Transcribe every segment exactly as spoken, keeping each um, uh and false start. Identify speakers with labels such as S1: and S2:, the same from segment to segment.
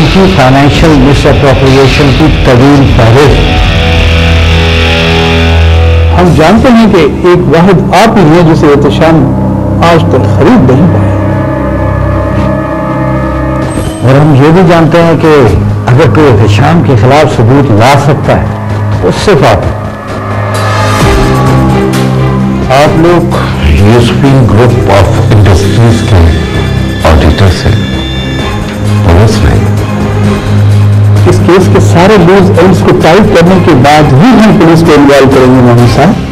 S1: एहतशाम की financial misappropriation की तवील फहरिस्त। हम जानते हैं कि एक वाहिद आप ही हैं जिसे एहतशाम आज तक खरीद नहीं पाए, और हम ये भी जानते हैं कि अगर कोई एहतशाम के खिलाफ सबूत ला सकता है तो सिर्फ आप।
S2: आप लोग यूसफिन ग्रुप ऑफ इंडस्ट्रीज के ऑडिटर से पुलिस ने
S1: इस केस के सारे लूज एंड्स को टाइट करने के बाद ही हम पुलिस को इन्वॉल्व करेंगे। मोहम्मद साहब,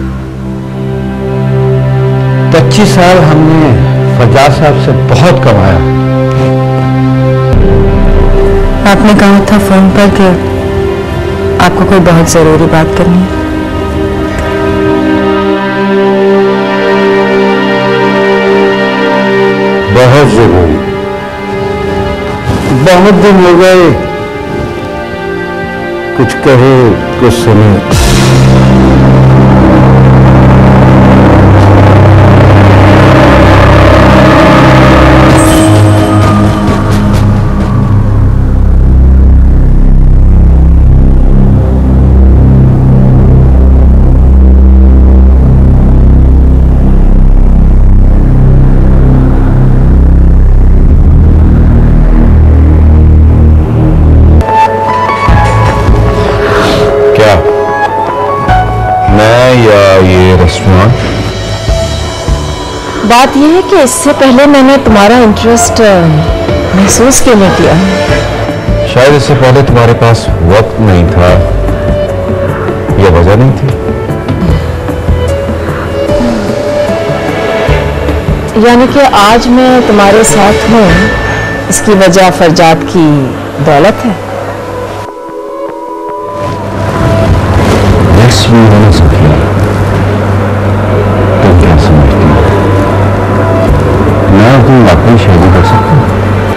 S1: पच्चीस साल हमने फजाद साहब से बहुत कमाया।
S3: आपने कहा था फोन पर कि आपको कोई बहुत जरूरी बात करनी है।
S2: बहुत जरूरी।
S1: बहुत दिन हो गए, कुछ कहे कुछ सुने।
S3: बात यह है कि इससे पहले मैंने तुम्हारा इंटरेस्ट महसूस क्यों नहीं किया?
S2: शायद इससे पहले तुम्हारे पास वक्त नहीं था या वजह नहीं थी।
S3: यानी कि आज मैं तुम्हारे साथ हूँ, इसकी वजह फरजाद की दौलत है।
S2: यस, भी होना सकिया। तुम क्या समझती हो? मैं तुम अपनी शादी कर सकता हूँ?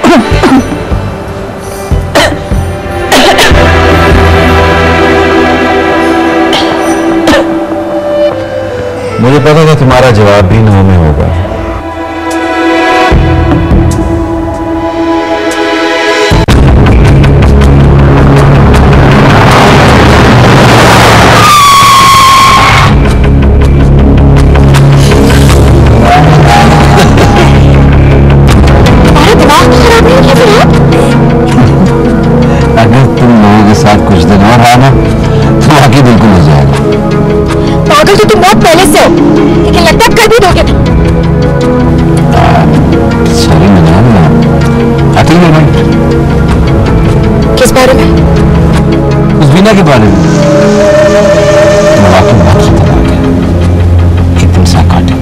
S2: मुझे पता था तुम्हारा जवाब भी नो में होगा। कुछ दिन और आना तो आगे बिल्कुल हो जाएगा।
S3: पागल तो तुम बहुत पहले से हो, लेकिन लगता कर भी दोगे।
S2: सॉरी मैडम, आती है मैं।
S3: किस बारे में?
S2: उस बीना के बारे में। वाकई बहुत खतरनाक है, एकदम साइकोटिक।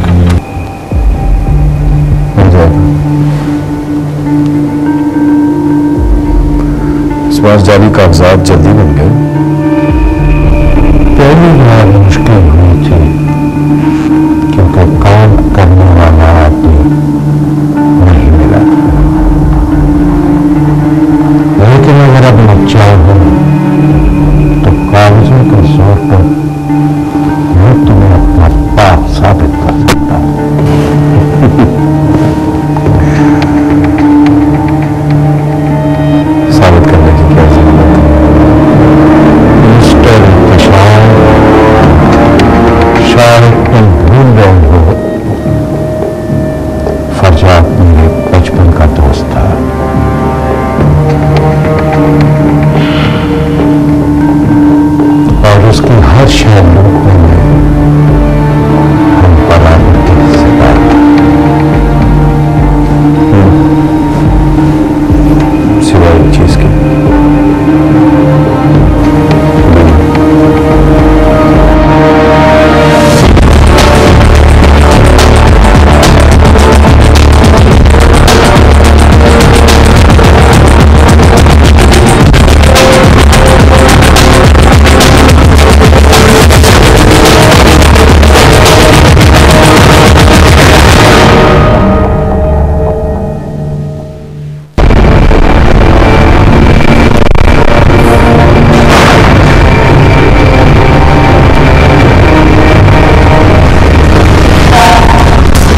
S2: इस बार जाली कागजात जल्दी बन गए।
S1: पहली बार मुश्किल हुई थी क्योंकि काम करने वाला आदमी नहीं मिला। लेकिन अगर अब मैं चाहूं तो कागजों के जोर पर मैं तुम्हें अपना बाप साबित कर सकता हूं। साबित करने की क्या जरूरत है? मिस्टर इंतशार, शायद तुम भूल गए हो, फरजाद मेरे बचपन का दोस्त था। और उसकी हर शैलियों में हम बराबर के हिस्सेदार थे। सिवाय एक चीज के,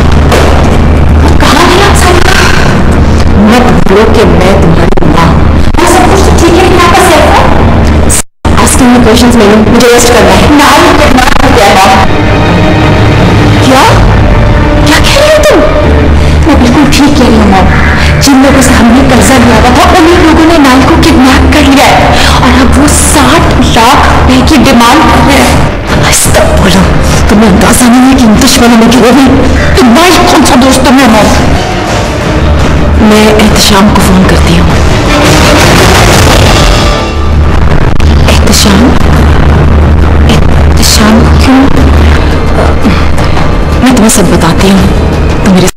S3: कि मैं तुम्हारी माँ कंसंट्रेशन में हूँ, मुझे रेस्ट करना है। नाम किडनैप हो गया है। क्या क्या कह रही हो तुम? मैं बिल्कुल ठीक कह रही हूँ मॉम। जिन लोगों से हमने कर्जा लिया हुआ था उन्हीं लोगों ने नाइल को किडनैप कर लिया है और अब वो साठ लाख रुपए की डिमांड कर रहे हैं। आहिस्ता बोलो, तुम्हें अंदाजा नहीं है कि इन दुश्मनों में गिरे हुए नाइल कौन सा दोस्त है मॉम? मैं एहतशाम को फोन करती हूँ। एहतशाम एहतशाम क्यों? मैं तुम्हें सब बताती हूँ, तुम मेरे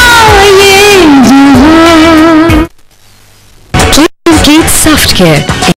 S4: Soft Care.